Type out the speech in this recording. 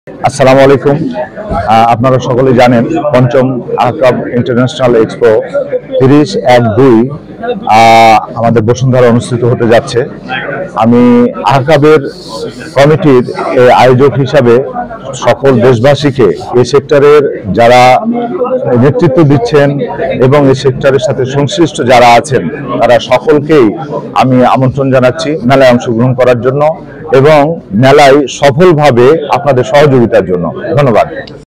আসসালামু আলাইকুম। আপনারা সকলে জানেন পঞ্চম আহকাব ইন্টারন্যাশনাল এক্সপো 30-1-2 আমাদের বসুন্ধরা অনুষ্ঠিত হতে যাচ্ছে। আমি আহকাবের কমিটির আয়োজক হিসাবে সকল দেশবাসীকে এই সেক্টরের যারা নেতৃত্ব দিচ্ছেন এবং এই সেক্টরের সাথে সংশ্লিষ্ট যারা আছেন তারা সকলকেই আমি আমন্ত্রণ জানাচ্ছি মেলায় অংশগ্রহণ করার জন্য এবং মেলায় সফলভাবে আপনাদের সহযোগিতার জন্য। ধন্যবাদ।